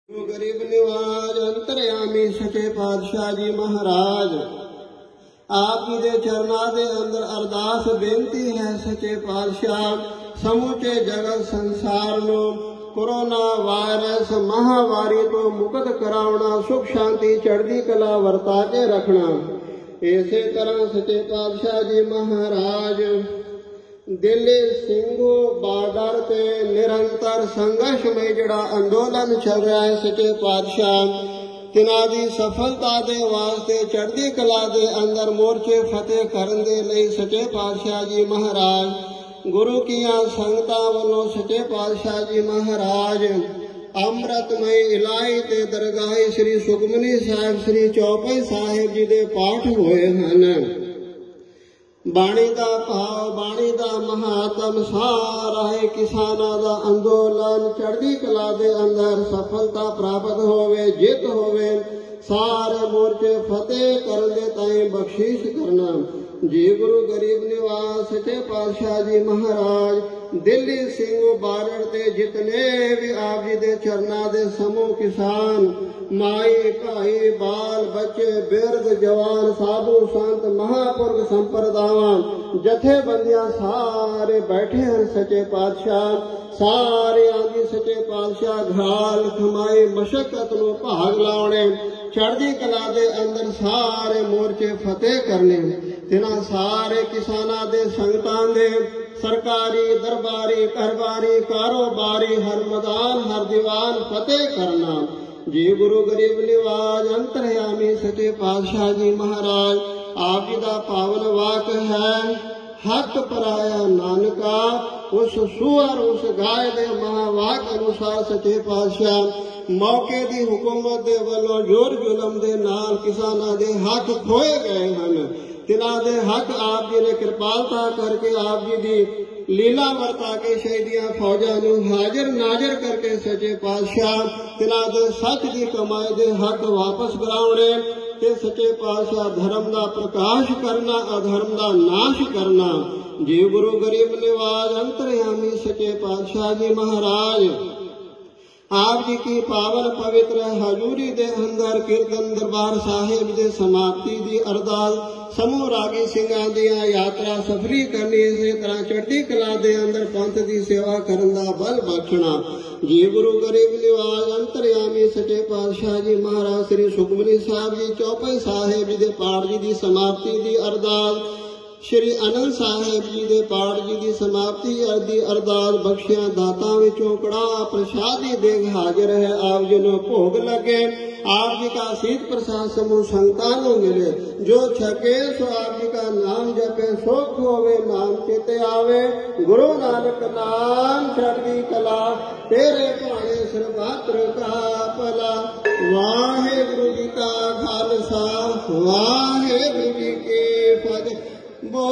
गरीब निवाज अंतरयामी सचे पातशाह जी महाराज आप जी दे चरना दे अंदर अरदास बेनती है सचे पातशाह समूचे जगत संसार नो कोरोना वायरस महामारी तो मुक्त करावना सुख शांति चढ़दी कला वर्ता के रखना। इसे तरह सचे पातशाह जी महाराज दिल्ली सिंघू बॉर्डर पे निरंतर संघर्ष में जड़ा अंदोलन चल रहा है सचे पातशाह तिना दी सफलता दे वास्ते चढ़दी कला दे अंदर मोर्चे फतेह करन दे लई सचे पातशाह जी महाराज गुरु किया संगता वालों सचे पातशाह जी महाराज अमृतमय इलाही ते दरगाह श्री सुखमनी साहिब श्री चौपाई साहिब जी दे पाठ होए हैं। बाणी दा भाव बाणी दा महात्म सारा है किसाना दा अंदोलन चढ़दी कला दे अंदर सफलता प्राप्त होवे जित होवे सारे मोर्चे फतेह कर दे ताई बख्शीश करना। जी गुरु गरीब निवास सचे पातशाह जी महाराज दिल्ली सिंघू बॉर्डर ते जितने भी आप जी दे चरना दे समूह किसान माई भाई बाल बच्चे बिरद जवान साधु संत महापुरुष संप्रदावा जथेबंदियां सारे बैठे हैं सचे पातशाह सारे आदि सचे पातशाह घाल खमाई मशक्कत नो भाग लाने चढ़दी कला दे अंदर सारे मोर्चे फतेह करने तिना सारे किसाना दे संगतां दे सरकारी दरबारी घरबारी कारोबारी हर मैदान हर दीवान फतेह करना। जी गुरु गरीब निवाज अंतरयामी सचे पातशाह जी महाराज आप जी दा पावन वाक है हक पराया नानका उस सुअर उस गाय दे महावाक अनुसार सचे पातशाह मौके दी हुकूमत दे वालों जोर जुलम दे नाल किसाना दे हक खोए गए हैं तिना दे हक आप जी ने कृपालता करके आप जी दी लीला वर्ता के शहीदियां फौजा नू हाजिर नाजिर करके सचे पातशाह तिना दे सच दी कमाई दे हक वापस करावणे ते सचे पातशाह धर्म दा प्रकाश करना अधर्म दा नाश करना। जी गुरु गरीब निवाज अंतरयामी सचे पातशाह जी महाराज आप जी की पावन पवित्र हजूरी दे अंदर कीर्तन दरबार साहिब दे समाप्ति दी अरदास समूह रागी सिंघां दियां यात्रा सफली करनी इसे तरह चढ़दी कला दे अंदर पंथ दी सेवा करन दा बल बख्शना। जी गुरु गरीब निवाज अंतरयामी सचे पातशाह जी महाराज श्री सुखमनी साहिब जी चौपाई साहिब जी दे पाठ जी दी समाप्ति दी अरदास श्री आनंद साहिब जी दे पाठ जी की समाप्ति दी अरदास बख्शियां दाता विचों कड़ा प्रसादी देख हाजिर है आप जी नो भोग लगे आप जी का शीत प्रसाद समूह संतान मिले जो छके सो आप जी का नाम जपे सुख होवे नाम चेते आवे गुरु नानक नाम चढ़दी कला तेरे भाणे सर्वत्र का भला। वाहे गुरु जी का खालसा वाहे गुरु जी की फतेह।